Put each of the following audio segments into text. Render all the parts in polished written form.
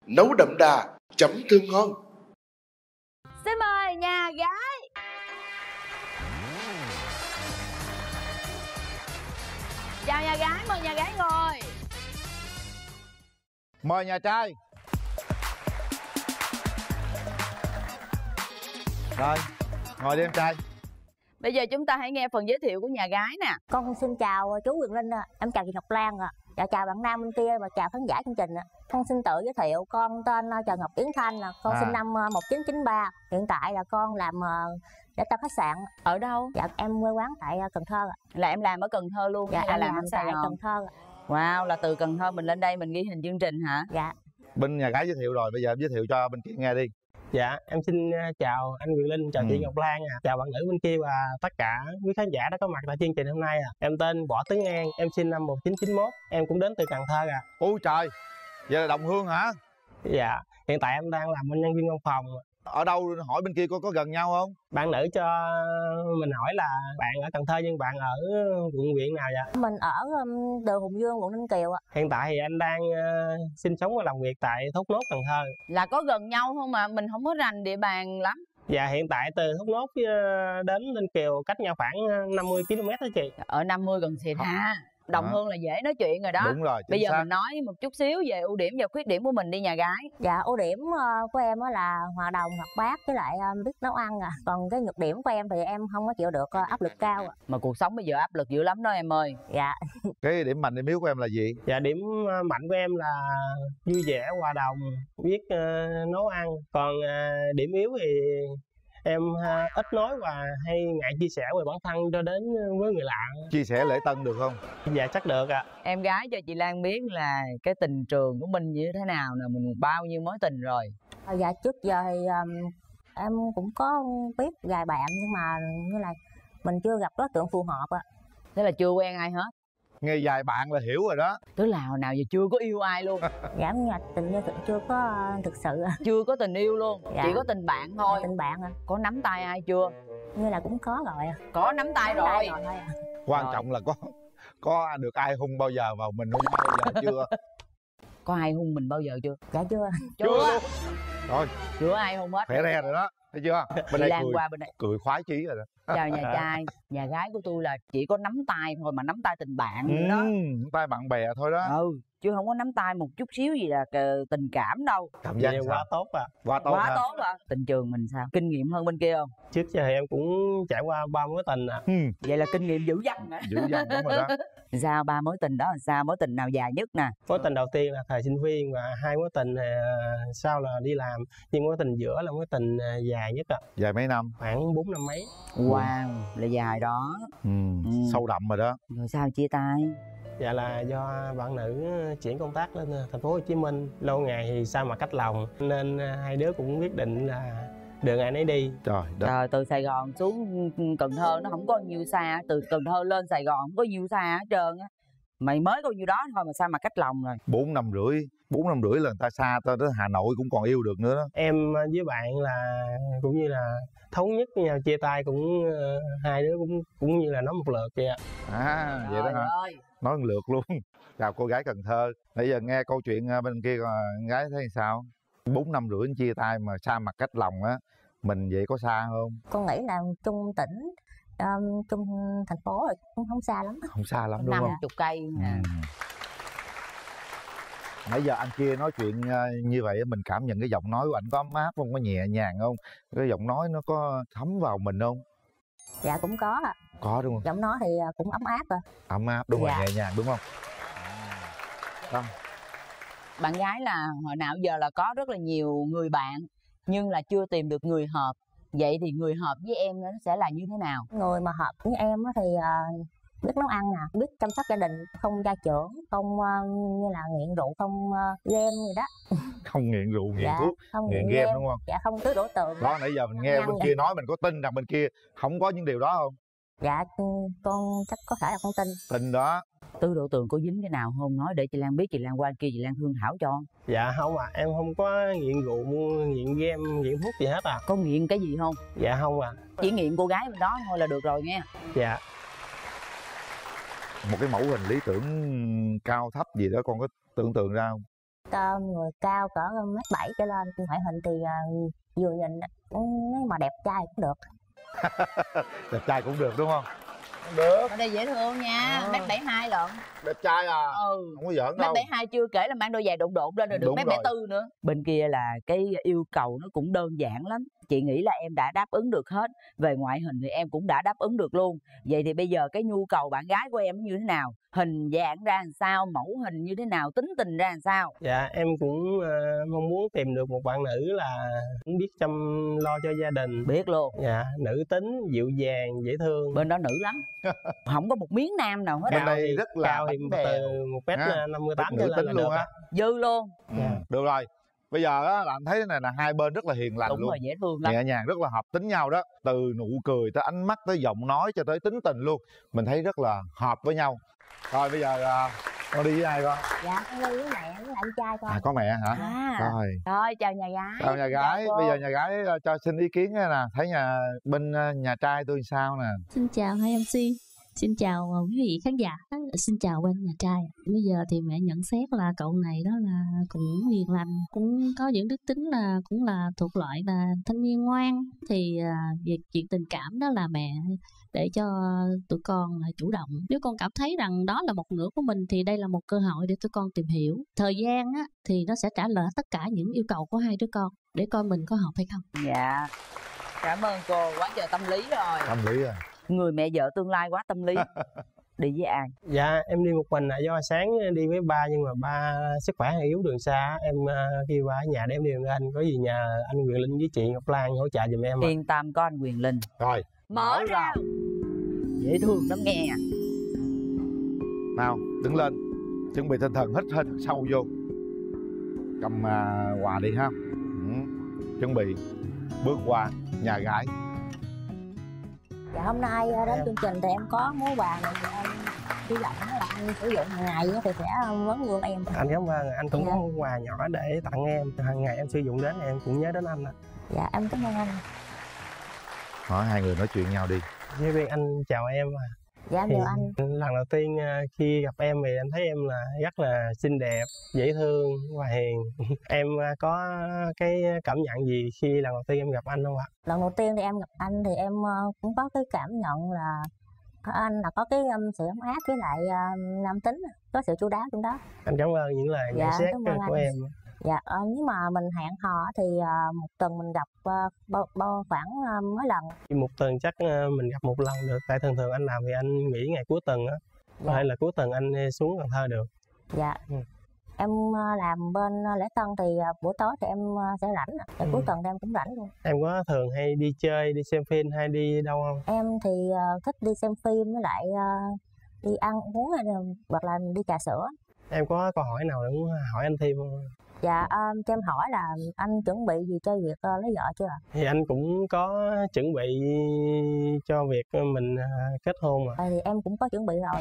nấu đậm đà, chấm thơm ngon. Xin mời nhà gái. Chào nhà gái, mời nhà gái ngồi. Mời nhà trai. Rồi, ngồi đi em trai. Bây giờ chúng ta hãy nghe phần giới thiệu của nhà gái nè. Con xin chào chú Quyền Linh, em chào chị Ngọc Lan, chào bạn nam bên kia và chào khán giả chương trình. Con xin tự giới thiệu, con tên Trần Ngọc Yến Thanh, con sinh năm 1993. Hiện tại là con làm để tâm khách sạn. Ở đâu? Dạ em quê quán tại Cần Thơ. Là em làm ở Cần Thơ luôn? Dạ hay là em làm ở Sài tại Gòn? Cần Thơ. Wow, là từ Cần Thơ mình lên đây mình ghi hình chương trình hả? Dạ. Bên nhà gái giới thiệu rồi, bây giờ em giới thiệu cho bên kia nghe đi. Dạ, em xin chào anh Quyền Linh, chào chị Ngọc Lan, chào bạn nữ bên kia và tất cả quý khán giả đã có mặt tại chương trình hôm nay. Em tên Võ Tấn An, em sinh năm 1991, em cũng đến từ Cần Thơ. Ôi trời, vậy là đồng hương hả? Dạ, hiện tại em đang làm bên nhân viên văn phòng. Ở đâu, hỏi bên kia có gần nhau không? Bạn nữ cho mình hỏi là bạn ở Cần Thơ nhưng bạn ở quận huyện nào vậy? Mình ở đường Hùng Dương, quận Ninh Kiều. Hiện tại thì anh đang sinh sống và làm việc tại Thốt Nốt, Cần Thơ. Là có gần nhau không mà mình không có rành địa bàn lắm. Dạ, hiện tại từ Thốt Nốt đến Ninh Kiều cách nhau khoảng 50 km đó chị. Ở 50 gần xịt ha. Đồng hương là dễ nói chuyện rồi đó. Đúng rồi, bây giờ xác. mình nói một chút xíu về ưu điểm và khuyết điểm của mình đi nhà gái. Dạ, ưu điểm của em là hòa đồng, hoạt bát với lại biết nấu ăn. Còn cái nhược điểm của em thì em không có chịu được áp lực cao. Mà cuộc sống bây giờ áp lực dữ lắm đó em ơi. Dạ. Cái điểm mạnh điểm yếu của em là gì? Dạ, điểm mạnh của em là vui vẻ, hòa đồng, biết nấu ăn. Còn điểm yếu thì em ít nói và hay ngại chia sẻ về bản thân cho đến với người lạ. Chia sẻ lễ tân được không? Dạ chắc được ạ. Em gái cho chị Lan biết là cái tình trường của mình như thế nào nè, mình bao nhiêu mối tình rồi? Dạ trước giờ thì em cũng có biết vài bạn nhưng mà như là mình chưa gặp đối tượng phù hợp ạ. Thế là chưa quen ai hết? Nghe vài bạn là hiểu rồi đó. Tức là hồi nào giờ chưa có yêu ai luôn? Dạ như là tình yêu chưa có thực sự. Chưa có tình yêu luôn? Dạ. Chỉ có tình bạn thôi? Tình bạn ạ. Có nắm tay ai chưa? Như là cũng có rồi. Có nắm tay Nắm rồi. tay rồi thôi. Quan Rồi. trọng là có được ai hung bao giờ vào mình hung bao giờ chưa? Có ai hung mình bao giờ chưa? Dạ chưa. Chưa. Rồi, Chưa ai hung hết. khỏe re rồi đó, thấy chưa? Bên Chị đây Lan cười, qua bên đây. cười khoái chí rồi đó. Chào nhà trai. Nhà gái của tôi là chỉ có nắm tay thôi mà nắm tay tình bạn đó. Tay bạn bè thôi đó. Chứ không có nắm tay một chút xíu gì là tình cảm đâu. Cảm giác Vậy sao? quá tốt ạ. Quá tốt Quá ha? tốt à. Tình trường mình sao? Kinh nghiệm hơn bên kia không? Trước giờ thì em cũng trải qua 3 mối tình ạ. Vậy là kinh nghiệm dữ dằn hả? Dữ dằn đúng rồi đó. Sao 3 mối tình đó là sao? Mối tình nào dài nhất nè? Mối tình đầu tiên là thời sinh viên và 2 mối tình sau là đi làm. Nhưng mối tình giữa là mối tình dài nhất ạ. Dài mấy năm? Khoảng 4 năm mấy. Wow, là dài đó. Sâu đậm rồi đó. Rồi sao chia tay? Dạ là do bạn nữ chuyển công tác lên thành phố Hồ Chí Minh. Lâu ngày thì sao mà cách lòng nên hai đứa cũng quyết định là đường ai nấy đi. Trời đất. Trời, từ Sài Gòn xuống Cần Thơ nó không có nhiêu xa. Từ Cần Thơ lên Sài Gòn không có nhiêu xa hết trơn á. Mày mới có nhiêu đó thôi mà sao mà cách lòng rồi? 4 năm rưỡi là người ta xa tới Hà Nội cũng còn yêu được nữa đó. Em với bạn là cũng như là thống nhất với nhau, chia tay cũng hai đứa cũng như là nói một lượt vậy ạ. Vậy đó Trời hả? ơi. Nói một lượt luôn. Chào cô gái Cần Thơ. Bây giờ nghe câu chuyện bên kia con gái thấy sao? 4 năm rưỡi chia tay mà xa mặt cách lòng á, mình vậy có xa không? Con nghĩ là chung tỉnh, chung thành phố rồi cũng không xa lắm. Không xa lắm đúng không? 50 cây nè. Nãy giờ anh kia nói chuyện như vậy mình cảm nhận cái giọng nói của anh có ấm áp không, có nhẹ nhàng không? Cái giọng nói nó có thấm vào mình không? Dạ cũng có ạ. Có đúng không? Giọng nói thì cũng ấm áp rồi. Ấm áp đúng Dạ. rồi, nhẹ nhàng đúng không? Đó. Bạn gái là hồi nào giờ là có rất là nhiều người bạn nhưng là chưa tìm được người hợp. Vậy thì người hợp với em nó sẽ là như thế nào? Người mà hợp với em thì biết nấu ăn nè, biết chăm sóc gia đình, không gia trưởng, không như là nghiện rượu, không game gì đó. Không nghiện rượu, nghiện Dạ, thuốc, không nghiện game đúng không? Dạ không tứ đổ tượng. Đó, nãy giờ mình nghe bên kia nói mình có tin rằng bên kia không có những điều đó không? Dạ con chắc có thể là con tin. Tin đó. Tứ đổ tường có dính cái nào không? Nói để chị Lan biết, chị Lan qua kia chị Lan thương thảo cho. Dạ không ạ, em không có nghiện rượu, nghiện game, nghiện thuốc gì hết à. Có nghiện cái gì không? Dạ không ạ. Chỉ nghiện cô gái bên đó thôi là được rồi nghe. Dạ. Một cái mẫu hình lý tưởng cao thấp gì đó con có tưởng tượng ra không? người cao cỡ 1m7 trở lên, ngoại hình thì vừa nhìn nếu mà đẹp trai cũng được. Đẹp trai cũng được đúng không? Được. Ở đây dễ thương nha, 1m72 lận. Đẹp trai à? Ừ. Không có giỡn đâu. 1m72 chưa kể là mang đôi giày độn độn lên rồi được 1m74 nữa. Bên kia là cái yêu cầu nó cũng đơn giản lắm. Chị nghĩ là em đã đáp ứng được hết. Về ngoại hình thì em cũng đã đáp ứng được luôn. Vậy thì bây giờ cái nhu cầu bạn gái của em như thế nào? Hình dạng ra làm sao, mẫu hình như thế nào, tính tình ra làm sao? Dạ em cũng mong muốn tìm được một bạn nữ là cũng biết chăm lo cho gia đình. Biết luôn. Dạ, nữ tính, dịu dàng, dễ thương. Bên đó nữ lắm. Không có một miếng nam nào hết. Bên đây rất là cao thì từ 1m58 trở lên là luôn được á. Dư luôn. Được rồi. Bây giờ á, là anh thấy này là hai bên rất là hiền lành đúng luôn. Rồi, dễ thương lắm. Nhẹ nhàng, rất là hợp tính nhau đó. Từ nụ cười tới ánh mắt tới giọng nói cho tới tính tình luôn. Mình thấy rất là hợp với nhau. Rồi bây giờ con đi với ai con? Dạ con đi với mẹ với anh trai con. Có mẹ hả? Rồi. Rồi chào nhà gái. Chào nhà gái. Dạ, bây giờ nhà gái cho xin ý kiến nè. Thấy bên nhà trai tôi sao nè? Xin chào hai MC. Xin chào quý vị khán giả. Xin chào bên nhà trai. Bây giờ thì mẹ nhận xét là cậu này đó là cũng hiền lành, cũng có những đức tính là cũng là thuộc loại là thanh niên ngoan. Thì việc chuyện tình cảm đó là mẹ để cho tụi con là chủ động. Nếu con cảm thấy rằng đó là một nửa của mình thì đây là một cơ hội để tụi con tìm hiểu. Thời gian á, thì nó sẽ trả lời tất cả những yêu cầu của hai đứa con để coi mình có hợp hay không. Dạ. Cảm ơn cô, quá trời tâm lý rồi. Tâm lý rồi. Người mẹ vợ tương lai quá tâm lý. Đi với ai? Dạ em đi một mình do sáng đi với ba nhưng mà ba sức khỏe hơi yếu đường xa. Em kêu ba ở nhà để em đi với anh. Có gì nhờ anh Quyền Linh với chị Ngọc Lan hỗ trợ giùm em. Yên tâm có anh Quyền Linh. Rồi. Mở ra. Dễ thương lắm nghe. Nào đứng lên. Chuẩn bị tinh thần, hít sâu vô. Cầm quà đi ha. Chuẩn bị bước qua nhà gái. Dạ hôm nay đến chương trình thì em có món quà này em hy vọng là anh sử dụng hàng ngày thì sẽ vấn vương em. Anh cảm ơn, anh cũng có món quà nhỏ để tặng em. Hàng ngày em sử dụng đến em cũng nhớ đến anh ạ. Dạ em cảm ơn anh. Hỏi hai người nói chuyện nhau đi. Với viên anh chào em. Dạ em chào anh. Lần đầu tiên khi gặp em thì anh thấy em là rất là xinh đẹp, dễ thương và hiền. Em có cái cảm nhận gì khi lần đầu tiên em gặp anh không ạ? Lần đầu tiên thì em gặp anh thì em cũng có cái cảm nhận là anh là có cái sự ấm áp với lại nam tính, có sự chu đáo trong đó. Anh cảm ơn những lời nhận xét của em. Dạ nếu mà mình hẹn hò thì một tuần mình gặp khoảng mấy lần? Một tuần chắc mình gặp một lần được, tại thường thường anh làm thì anh nghỉ ngày cuối tuần á. Dạ. Hay là cuối tuần anh xuống Cần Thơ được. Dạ. Em làm bên lễ tân thì buổi tối thì em sẽ rảnh, cuối tuần thì em cũng rảnh luôn. Em có thường hay đi chơi, đi xem phim hay đi đâu không? Em thì thích đi xem phim với lại đi ăn uống hoặc là đi trà sữa. Em có câu hỏi nào để hỏi anh thêm không? Dạ cho em hỏi là anh chuẩn bị gì cho việc lấy vợ chưa ạ? Thì anh cũng có chuẩn bị cho việc mình kết hôn mà. Thì em cũng có chuẩn bị rồi.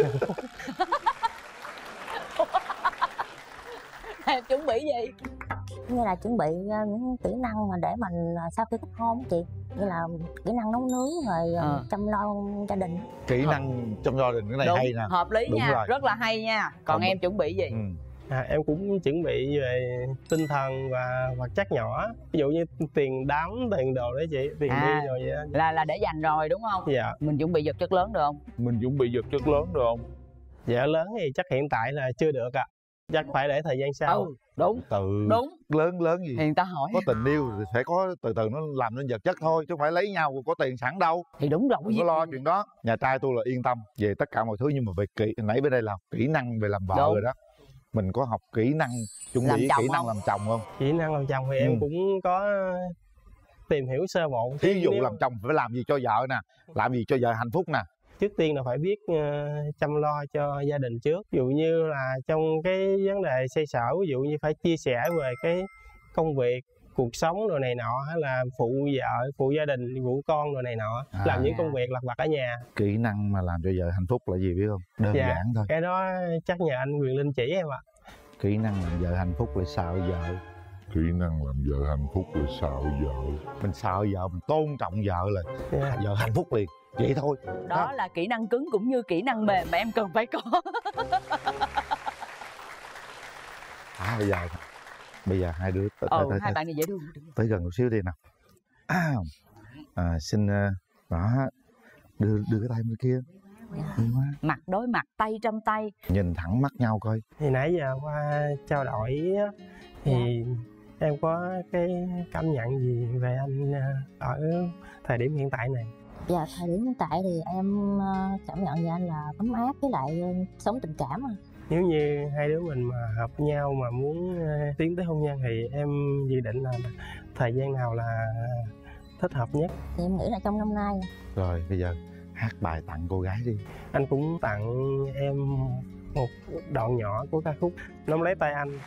Em chuẩn bị gì? Như là chuẩn bị những kỹ năng mà để mình sau khi kết hôn chị, như là kỹ năng nấu nướng rồi chăm lo gia đình. Kỹ năng trong gia đình cái này đúng, hay nè. Hợp lý. Đúng nha, rồi. Rất là hay nha. Còn em chuẩn bị gì? Em cũng chuẩn bị về tinh thần và vật chất nhỏ, ví dụ như tiền đám, tiền đồ đấy chị, tiền đi rồi vậy. Là để dành rồi đúng không? Dạ. Mình chuẩn bị vật chất lớn được không? Mình chuẩn bị vật chất lớn được không? Dạ lớn thì chắc hiện tại là chưa được ạ. Chắc phải để thời gian sau. Đúng. Đúng. Lớn gì? Thì người ta hỏi. Có tình yêu thì phải có từ từ nó làm nên vật chất thôi, chứ không phải lấy nhau có tiền sẵn đâu. Thì đúng rồi. Đừng có lo chuyện đó. Nhà trai tôi là yên tâm về tất cả mọi thứ, nhưng mà về nãy bên đây là kỹ năng về làm vợ đúng. Rồi đó. Mình có học kỹ năng chuẩn bị kỹ năng làm chồng không? Kỹ năng làm chồng thì em cũng có tìm hiểu sơ bộ. Thí dụ làm chồng phải làm gì cho vợ nè, làm gì cho vợ hạnh phúc nè. Trước tiên là phải biết chăm lo cho gia đình trước. Ví dụ như là trong cái vấn đề xoay sở, ví dụ như phải chia sẻ về cái công việc, cuộc sống rồi này nọ, hay là phụ vợ, phụ gia đình, phụ con rồi này nọ, làm những công việc lặt vặt ở nhà. Kỹ năng mà làm cho vợ hạnh phúc là gì biết không? Đơn giản thôi. Cái đó chắc nhờ anh Quyền Linh chỉ em ạ. Kỹ năng làm vợ hạnh phúc là sợ vợ. Kỹ năng làm vợ hạnh phúc là sợ vợ. Mình sợ vợ, mình tôn trọng vợ là vợ hạnh phúc liền. Vậy thôi. Đó là kỹ năng cứng cũng như kỹ năng mềm mà em cần phải có. Đó, bây giờ hai đứa hai bạn này dễ thương. tới gần một xíu đi nào. Xin đó, đưa cái tay bên kia. Mặt đối mặt, tay trong tay, nhìn thẳng mắt nhau coi. Thì nãy giờ qua trao đổi thì em có cái cảm nhận gì về anh ở thời điểm hiện tại này? Dạ, thời điểm hiện tại thì em cảm nhận về anh là ấm áp với lại sống tình cảm. Nếu như hai đứa mình mà hợp nhau mà muốn tiến tới hôn nhân thì em dự định là thời gian nào là thích hợp nhất? Thì em nghĩ là trong năm nay. Rồi bây giờ hát bài tặng cô gái đi. Anh cũng tặng em một đoạn nhỏ của ca khúc Nắm Lấy Tay Anh.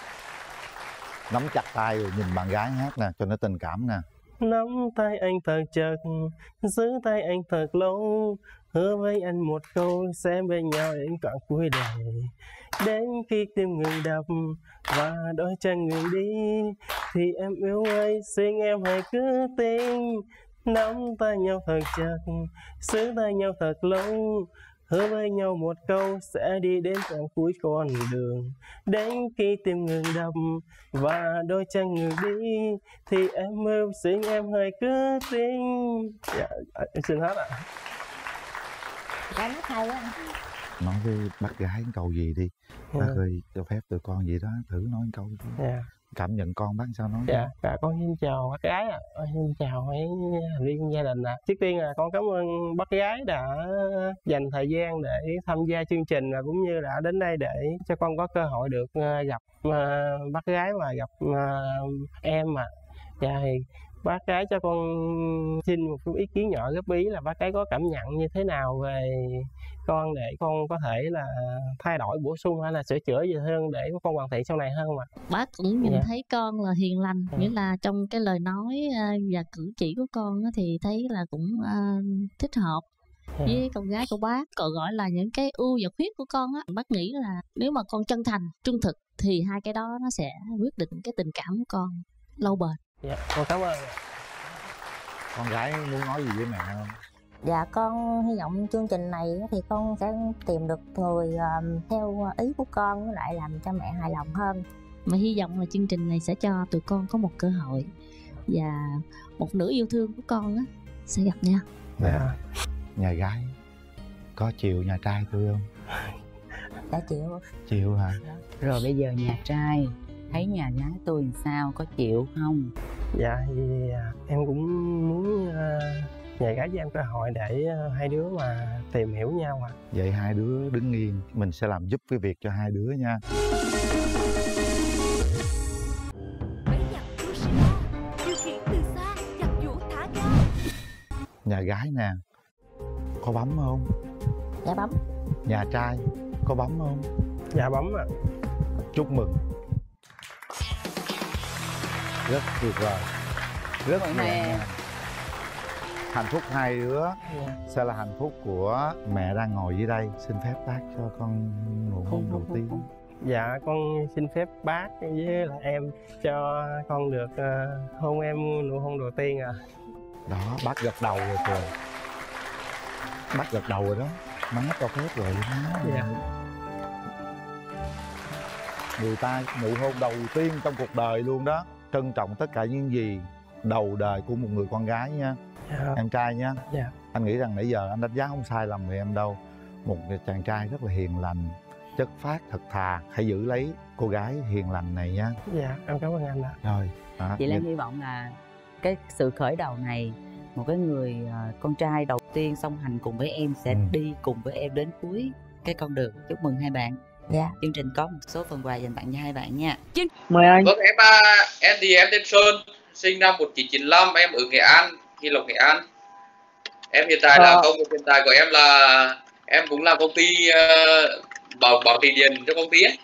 Nắm chặt tay rồi nhìn bạn gái hát nè, cho nó tình cảm nè. Nắm tay anh thật chặt, giữ tay anh thật lâu, hứa với anh một câu sẽ bên nhau đến cả cuối đời. Đến khi tim ngừng đập và đôi chân ngừng đi, thì em yêu ơi, xin em hãy cứ tin. Nắm tay nhau thật chặt, giữ tay nhau thật lâu, hứa với nhau một câu sẽ đi đến tận cuối con đường. Đến khi tim ngừng đập và đôi chân ngừng đi, thì em ơi, xin em hãy cứ tin. Dạ, em xin hết ạ. Gái hát hay quá. Nói với bác gái câu gì đi. Bác ơi, cho phép tụi con gì đó, thử nói câu đi. Cảm nhận con bác sao nói. Dạ, con xin chào bác gái ạ. Xin chào mấy thành viên gia đình ạ. Trước tiên là con cảm ơn bác gái đã dành thời gian để tham gia chương trình và cũng như đã đến đây để cho con có cơ hội được gặp bác gái và gặp em ạ. Dạ, thì bác gái cho con xin một ý kiến nhỏ góp ý là bác gái có cảm nhận như thế nào về con để con có thể là thay đổi, bổ sung hay là sửa chữa gì hơn để con hoàn thiện sau này hơn mà. Bác cũng nhìn thấy con là hiền lành, nghĩa là trong cái lời nói và cử chỉ của con thì thấy là cũng thích hợp với con gái của bác. Còn gọi là những cái ưu và khuyết của con á, bác nghĩ là nếu mà con chân thành, trung thực thì hai cái đó nó sẽ quyết định cái tình cảm của con lâu bền. Dạ, con cảm ơn. Con gái muốn nói gì với mẹ không? Dạ, con hy vọng chương trình này thì con sẽ tìm được người theo ý của con, với lại làm cho mẹ hài lòng hơn. Mà hy vọng là chương trình này sẽ cho tụi con có một cơ hội và một nửa yêu thương của con á sẽ gặp nhau. Dạ. Nhà gái có chiều nhà trai tôi không? Dạ chịu. Chịu hả? Rồi bây giờ nhà trai thấy nhà gái tôi làm sao, có chịu không? Dạ thì em cũng muốn nhà gái cho em cơ hội để hai đứa mà tìm hiểu nhau ạ. Vậy hai đứa đứng yên, mình sẽ làm giúp cái việc cho hai đứa nha. Nhà gái nè, có bấm không? Dạ bấm. Nhà trai có bấm không? Dạ bấm ạ. Chúc mừng. Rất tuyệt vời. Rất nhẹ. Hạnh phúc hai đứa sẽ là hạnh phúc của mẹ đang ngồi dưới đây. Xin phép bác cho con nụ hôn đầu tiên. Dạ, con xin phép bác với là em cho con được hôn em nụ hôn đầu tiên ạ. Đó, bác gật đầu rồi kìa. Bác gật đầu rồi đó. Má cho phép rồi má. Dạ. Người ta nụ hôn đầu tiên trong cuộc đời luôn đó. Trân trọng tất cả những gì đầu đời của một người con gái nha. Dạ. Em trai nha. Dạ. Anh nghĩ rằng nãy giờ anh đánh giá không sai lầm người em đâu. Một chàng trai rất là hiền lành, chất phác, thật thà. Hãy giữ lấy cô gái hiền lành này nha. Dạ, em cảm ơn anh ạ. Rồi. Vậy là em hy vọng là cái sự khởi đầu này, một cái người con trai đầu tiên song hành cùng với em sẽ đi cùng với em đến cuối cái con đường. Chúc mừng hai bạn. Dạ. Chương trình có một số phần quà dành tặng cho hai bạn nha. Mời anh. Vâng, em thì em tên Sơn, sinh năm 1995, em ở Nghệ An, Nghi Lộc, Nghệ An. Em hiện tại là công việc hiện tại của em là em cũng làm công ty bảo trì điện cho công ty ấy.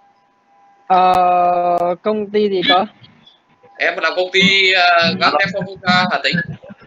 Công ty gì có? Em làm công ty gắn thép Formosa Hà Tĩnh.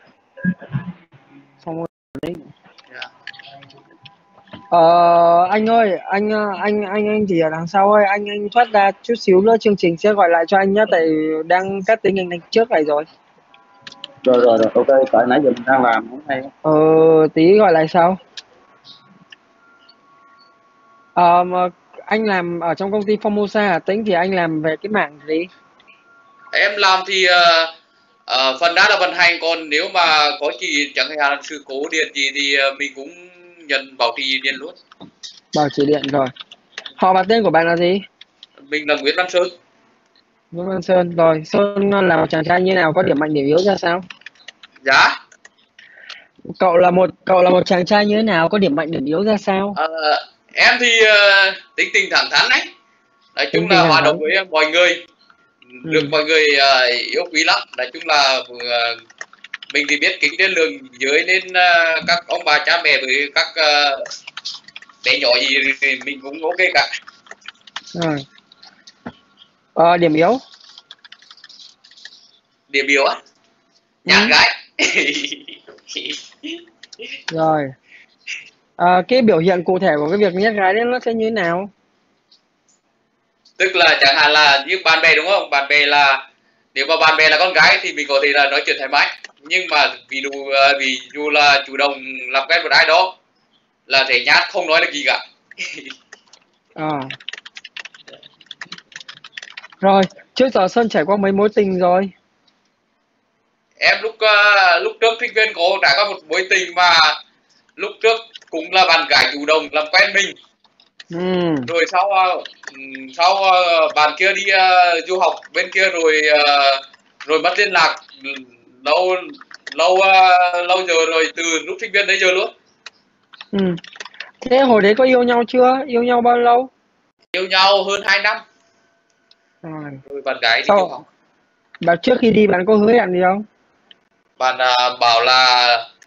Anh ơi, anh chỉ ở đằng sau ơi, anh thoát ra chút xíu nữa chương trình sẽ gọi lại cho anh nhé, tại đang cắt tiếng anh trước này rồi. Rồi, ok, tại nãy giờ mình đang làm không hay. Tí gọi lại sau. Anh làm ở trong công ty Formosa Hà Tĩnh thì anh làm về cái mảng gì? Em làm thì phần đa là vận hành, còn nếu mà có chỉ chẳng hạn là sự cố điện gì thì mình cũng nhận bảo trì điện luôn. Bảo trì điện rồi. Họ và tên của bạn là gì? Mình là Nguyễn Văn Sơn. Nguyễn Văn Sơn. Rồi, Sơn là một chàng trai như nào, có điểm mạnh điểm yếu ra sao? Dạ. Cậu là một chàng trai như thế nào, có điểm mạnh điểm yếu ra sao? Em thì tính tình thẳng thắn đấy. Nói chung Tính tình là thẳng hòa thắn. đồng với mọi người, được mọi người yêu quý lắm. Nói chung là mình thì biết kính trên đường dưới, nên các ông bà cha mẹ với các bé nhỏ gì thì mình cũng ok cả. Rồi. Điểm yếu? Điểm yếu á? Nhát gái. Rồi. Cái biểu hiện cụ thể của cái việc nhát gái đấy nó sẽ như thế nào? Tức là chẳng hạn là như bạn bè đúng không? Bạn bè là nếu mà bạn bè là con gái thì mình có thể là nói chuyện thoải mái. Nhưng mà ví dụ là chủ động làm quen một ai đó là thể nhát, không nói được gì cả. Rồi, trước giờ Sơn trải qua mấy mối tình rồi? Em lúc trước sinh viên có trải qua một mối tình mà lúc trước cũng là bạn gái chủ động làm quen mình. Rồi sau bạn kia đi du học bên kia rồi mất liên lạc lâu giờ rồi, từ lúc sinh viên đến giờ luôn. Thế hồi đấy có yêu nhau chưa? Yêu nhau bao lâu? Yêu nhau hơn 2 năm. Rồi bạn gái đi du học. Và trước khi đi bạn có hứa hẹn gì không? Bạn bảo là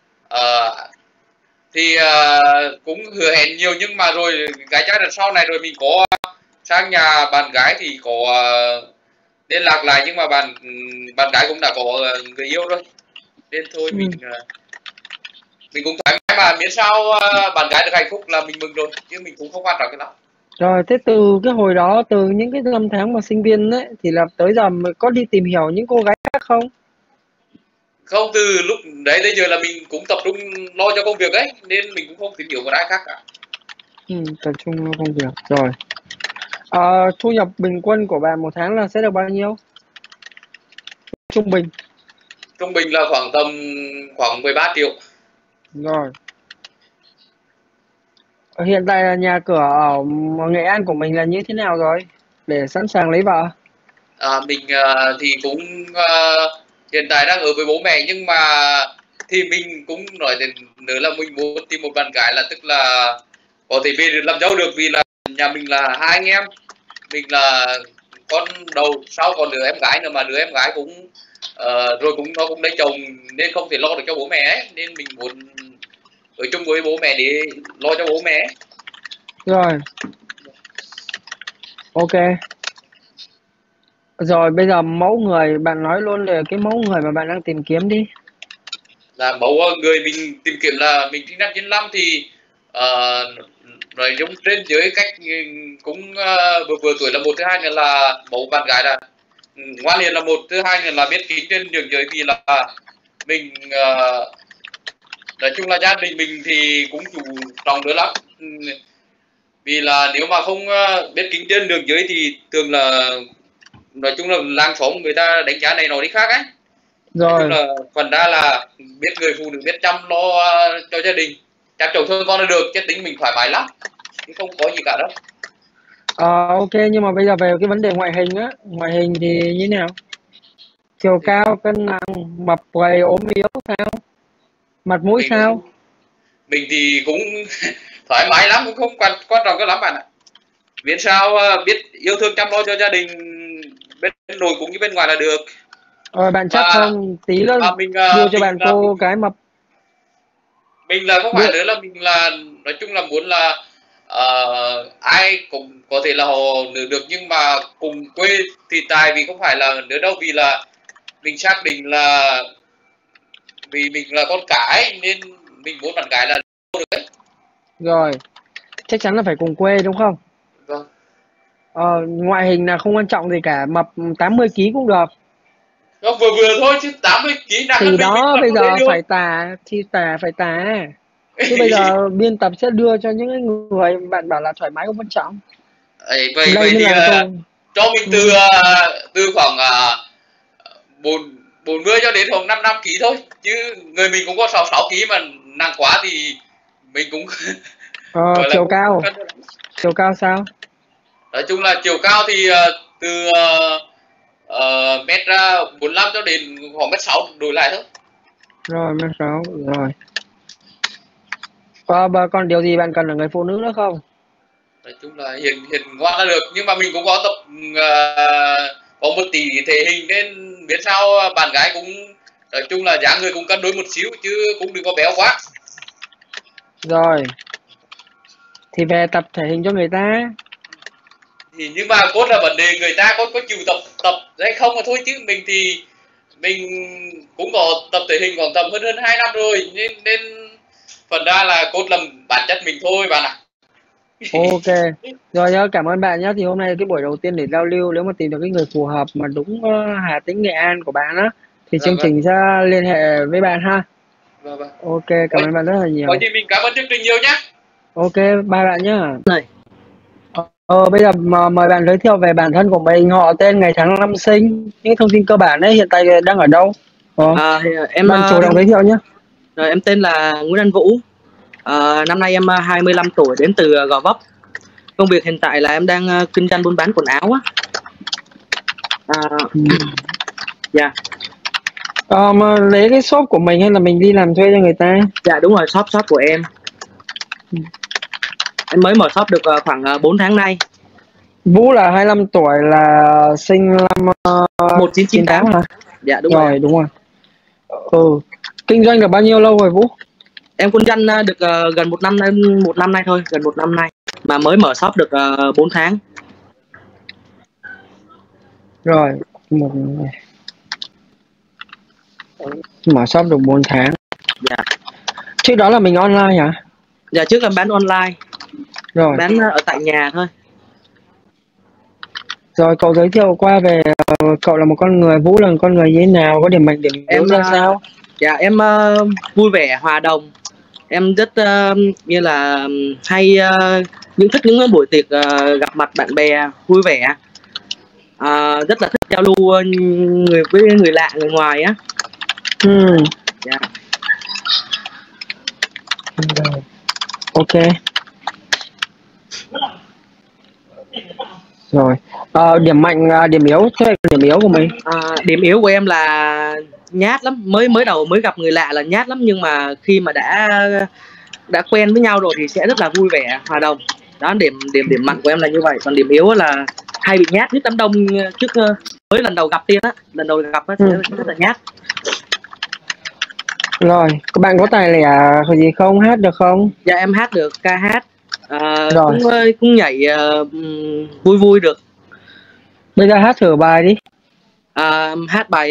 cũng hứa hẹn nhiều, nhưng mà rồi cái giai đoạn sau này rồi mình có sang nhà bạn gái thì có liên lạc lại, nhưng mà bạn gái cũng đã có người yêu rồi, nên thôi mình cũng thoải mái, mà miễn sao bạn gái được hạnh phúc là mình mừng rồi, chứ mình cũng không quan trọng cái đó. Rồi, thế từ cái hồi đó, từ những cái năm tháng mà sinh viên ấy, thì là tới giờ mới có đi tìm hiểu những cô gái khác không? Không, từ lúc đấy tới giờ là mình cũng tập trung lo cho công việc ấy, nên mình cũng không tìm hiểu một ai khác cả. Tập trung lo công việc. Rồi. Thu nhập bình quân của bạn một tháng là sẽ được bao nhiêu? Trung bình. Trung bình là khoảng 13 triệu. Rồi. Hiện tại là nhà cửa ở Nghệ An của mình là như thế nào rồi? Để sẵn sàng lấy vợ. Mình thì cũng hiện tại đang ở với bố mẹ, nhưng mà thì mình cũng nói đến nữa là mình muốn tìm một bạn gái là tức là có thể về làm dâu được, vì là nhà mình là 2 anh em, mình là con đầu, sau còn đứa em gái nữa, mà đứa em gái cũng rồi nó cũng lấy chồng nên không thể lo được cho bố mẹ ấy, nên mình muốn ở chung với bố mẹ để lo cho bố mẹ. Rồi. Ok. Rồi bây giờ mẫu người, bạn nói luôn về cái mẫu người mà bạn đang tìm kiếm đi. Là mẫu người mình tìm kiếm là mình sinh năm 95 thì nói chung trên dưới cách cũng vừa tuổi là một, thứ hai là mẫu bạn gái là ngoan hiền là một, thứ hai là biết kính trên đường giới, vì là mình nói chung là gia đình mình thì cũng chủ trọng nữa lắm, vì là nếu mà không biết kính trên đường dưới thì thường là nói chung là làng xóm người ta đánh giá này nọ đi khác ấy. Rồi. Nói chung là phần đa là biết người phụ nữ biết chăm lo cho gia đình, chăm chồng thương con là được, chứ tính mình thoải mái lắm, chứ không có gì cả đâu. Ok, nhưng mà bây giờ về cái vấn đề ngoại hình á, ngoại hình thì như nào? Chiều cao, cân nặng, mập gầy ốm yếu sao? Mặt mũi sao? Mình thì cũng thoải mái lắm, cũng không quan trọng cái lắm bạn ạ. Miễn sao biết yêu thương chăm lo cho gia đình bên nội cũng như bên ngoài là được. Rồi bạn chắc không? Tí nữa đưa cho bạn cô cái mập. Mình là không phải nữa là mình là nói chung là muốn là ai cũng có thể là họ nữ được, nhưng mà cùng quê thì tài, vì không phải là nữa đâu, vì là mình xác định là vì mình là con cả ấy, nên mình muốn bạn gái là được ấy. Rồi, chắc chắn là phải cùng quê đúng không? Vâng. Ngoại hình là không quan trọng gì cả, mập 80 kg cũng được. Nó vừa vừa thôi, chứ 80 kg là thì đó bây giờ phải phải tà chứ bây giờ biên tập sẽ đưa cho những người bạn bảo là thoải mái không quan trọng. vậy thì cho mình từ khoảng 40 cho đến khoảng 5 kg thôi, chứ người mình cũng có 6 kg mà nặng quá thì mình cũng chiều cao sao? Nói chung là chiều cao thì từ mét 45 cho đến khoảng mét 6 đổi lại thôi. Rồi mét 6 rồi. Còn điều gì bạn cần ở người phụ nữ nữa không? Nói chung là hiện ngoan là được, nhưng mà mình cũng có tập có một tí thể hình nên biết sao bạn gái cũng nói chung là dáng người cũng cân đối một xíu chứ cũng đừng có béo quá. Rồi thì về tập thể hình cho người ta. Thì nhưng mà cốt là vấn đề người ta có chịu tập hay không mà thôi, chứ mình thì mình cũng có tập thể hình khoảng tầm hơn 2 năm rồi, nên phần ra là cốt là bản chất mình thôi bạn ạ. Ok rồi nhá, cảm ơn bạn nhé. Thì hôm nay cái buổi đầu tiên để giao lưu, nếu mà tìm được cái người phù hợp mà đúng Hà Tĩnh Nghệ An của bạn á thì chương trình sẽ liên hệ với bạn ha. Vâng. Ok, cảm ơn bạn rất là nhiều. Có gì mình cảm ơn chương trình nhiều nhé. Ok, bye bạn nhé. Bây giờ mời bạn giới thiệu về bản thân của mình, họ tên, ngày tháng, năm sinh, những thông tin cơ bản đấy, hiện tại đang ở đâu. Bạn chủ động giới thiệu nhé. Rồi, em tên là Nguyễn Anh Vũ. Năm nay em 25 tuổi, đến từ Gò Vấp. Công việc hiện tại là em đang kinh doanh buôn bán quần áo á. Dạ. Mà lấy cái shop của mình hay là mình đi làm thuê cho người ta? Dạ đúng rồi, shop của em. Em mới mở shop được khoảng 4 tháng nay. Vũ là 25 tuổi, là sinh năm 1998 hả? Dạ đúng rồi. Đúng rồi. Kinh doanh được bao nhiêu lâu rồi Vũ? Em kinh doanh được gần 1 năm nay thôi, gần 1 năm nay. Mà mới mở shop được 4 tháng. Rồi, mở shop được 4 tháng. Dạ. Trước đó là mình online hả? Dạ trước là bán online. Rồi. Bán ở tại nhà thôi. Rồi cậu giới thiệu qua về cậu là một con người, Vũ là một con người như thế nào, có điểm mạnh điểm yếu ra sao? Dạ em vui vẻ, hòa đồng. Em rất như là hay thích những buổi tiệc gặp mặt bạn bè vui vẻ. Rất là thích giao lưu với người lạ, người ngoài á. Dạ. Ok. Rồi. Điểm mạnh, điểm yếu, thế điểm yếu của mình? Điểm yếu của em là nhát lắm. Mới đầu mới gặp người lạ là nhát lắm, nhưng mà khi mà đã quen với nhau rồi thì sẽ rất là vui vẻ, hòa đồng. Đó, điểm mạnh của em là như vậy. Còn điểm yếu là hay bị nhát trước đám đông, trước mới lần đầu gặp tiên á, sẽ rất là nhát. Rồi, các bạn có tài lẻ gì không, hát được không? Dạ em hát được, ca hát, cũng nhảy vui được. Bây giờ hát thử bài đi. Hát bài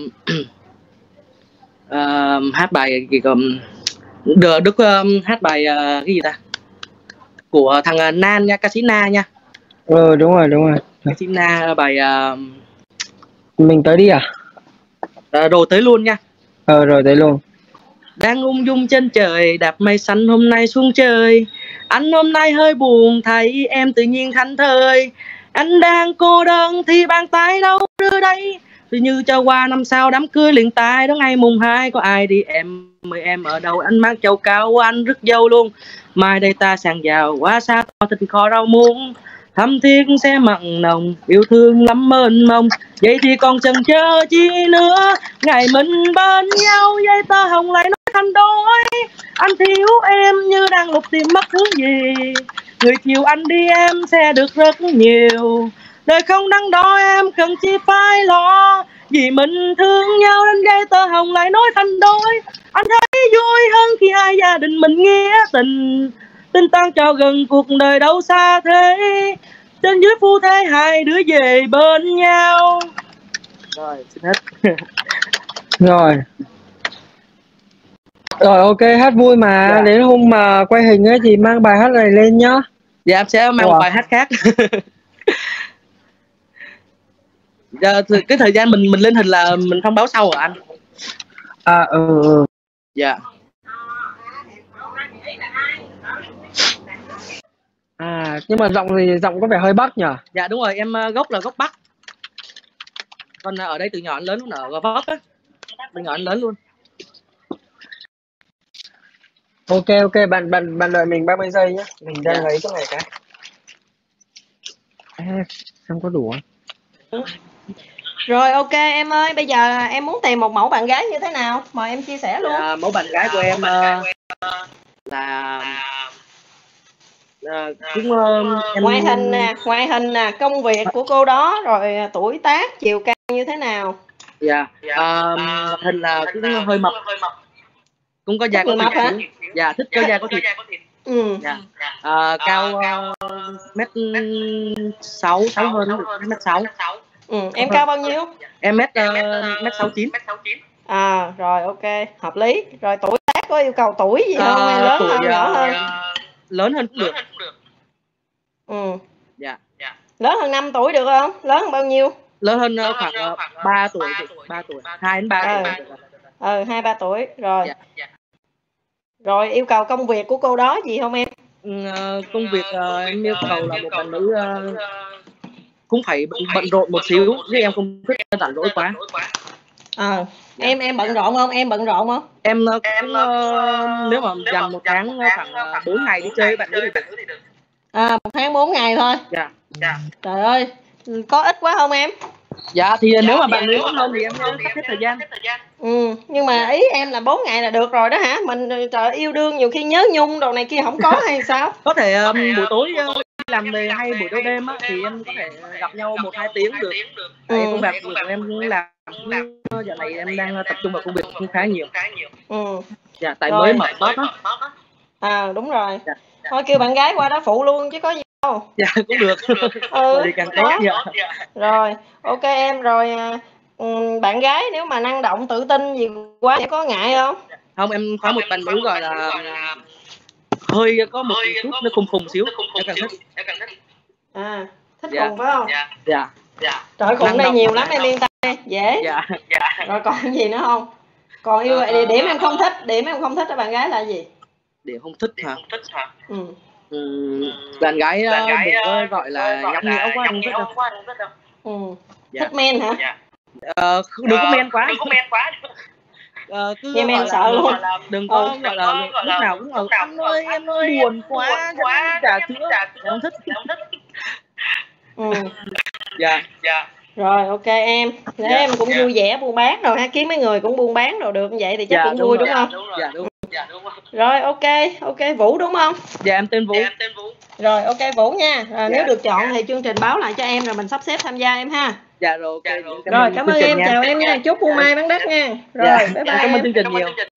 hát bài gì còn Đức hát bài cái gì ta, của thằng Nan nha, ca sĩ Na nha. Đúng rồi. Ca sĩ Na, bài mình tới đi à? Rồi tới luôn nha. Rồi tới luôn. Đang ung dung trên trời, đạp mây xanh hôm nay xuống trời. Anh hôm nay hơi buồn, thấy em tự nhiên thảnh thơi. Anh đang cô đơn thì bàn tay đâu đưa đây. Tự như cho qua năm sau đám cưới liền tài đó ngày mùng 2 có ai đi em mời em ở đâu, anh mang chầu cao anh rước dâu luôn. Mai đây ta sang giàu quá xa to thịt kho rau muống. Thắm thiết sẽ mặn nồng, yêu thương lắm mênh mông. Vậy thì còn chần chờ chi nữa, ngày mình bên nhau dây tơ hồng lại nói thành đôi. Anh thiếu em như đang lục tìm mất thứ gì, người chiều anh đi em sẽ được rất nhiều. Đời không đắn đo em cần chi phải lo, vì mình thương nhau nên dây tơ hồng lại nói thành đôi. Anh thấy vui hơn khi hai gia đình mình nghĩa tình, tình tan cho gần cuộc đời đâu xa thế. Trên dưới phu thế hai đứa về bên nhau. Rồi xin hết. Rồi ok, hát vui mà. Dạ. Đến hôm mà quay hình ấy thì mang bài hát này lên nhá. Dạ em sẽ mang một bài hát khác. Cái thời gian mình lên hình là mình thông báo sau hả anh? Dạ. Nhưng mà giọng có vẻ hơi Bắc nhỉ? Dạ đúng rồi, em gốc là gốc Bắc. Còn ở đây từ nhỏ đến lớn luôn, ở Gò Vấp á. Từ nhỏ đến lớn luôn. Ok, bạn đợi mình 30 giây nhé. Mình đang lấy cái này cái. Xem có đủ không? Rồi ok em ơi, bây giờ em muốn tìm một mẫu bạn gái như thế nào? Mời em chia sẻ luôn. Mẫu bạn gái của em cũng em... ngoại hình nè, công việc của cô đó, rồi tuổi tác, chiều cao như thế nào? Dạ, hình là cũng hơi mập, cũng có da có thịt xíu. Dạ, thích có da có thịt. Dạ. Cao mét 6 hơn, mét 6. Em cao bao nhiêu? Em mét 69. Rồi ok, hợp lý. Rồi tuổi tác có yêu cầu tuổi gì không? Hay lớn hơn, nhỏ hơn? Lớn hơn cũng được. Dạ. Lớn hơn 5 tuổi được không? Lớn hơn bao nhiêu? Lớn hơn khoảng 3 tuổi, 2 đến 3 tuổi. 2-3 tuổi rồi. Rồi yêu cầu công việc của cô đó gì không em? Công việc em yêu cầu là một bạn nữ cũng phải bận rộn một xíu, chứ em không thích rảnh rỗi quá. Em bận rộn không? Em bận rộn không? Em cũng nếu mà dành một tháng khoảng 4 ngày đi chơi với bạn nữ thì được. 1 tháng 4 ngày thôi. Dạ. Trời ơi, có ít quá không em? Dạ thì nếu mà bạn nữ muốn hơn thì em sắp hết thời gian. Nhưng mà ý em là 4 ngày là được rồi đó hả? Mình trời, yêu đương nhiều khi nhớ nhung đồ này kia không có hay sao? Có thể buổi tối làm về hay buổi tối đêm á, thì em có thể gặp nhau 1-2 tiếng được. Tại công việc của em cũng làm, giờ này em đang tập trung vào công việc cũng khá nhiều. Dạ, tại mới mở shop á. Đúng rồi. Thôi kêu bạn gái qua đó phụ luôn chứ có gì đâu. Dạ cũng được. Thì càng tốt. Rồi ok em. Rồi bạn gái nếu mà năng động tự tin gì quá em có ngại không? Không, em có một bạn nữ gọi là hơi có một chút nó khùng xíu, em càng thích. Thích khùng phải không? Dạ. Trời, khùng đây nhiều lắm, em yên tâm dễ. Rồi còn gì nữa không? Còn yêu điểm em không thích, đó bạn gái là gì? Điểm không thích hả? Bạn gái đừng có gọi là nhõng nhẽo quá, không thích đâu. Thích men hả? Đừng có men quá. Em sợ luôn. Đừng có gọi là lúc nào cũng ở anh ơi em ơi buồn quá trà chữa, không thích. Rồi ok em. Thế em cũng vui vẻ buôn bán rồi ha, kiếm mấy người cũng buôn bán rồi được như vậy thì chắc cũng vui đúng không? Dạ đúng. Rồi ok Vũ đúng không? Dạ em tên Vũ. Rồi ok Vũ nha. Nếu được chọn thì chương trình báo lại cho em rồi mình sắp xếp tham gia em ha. Dạ rồi ok. Rồi cảm ơn em, chào em nha, chúc buôn may bán đắt nha. Rồi bye bye. Cảm ơn chương trình nhiều.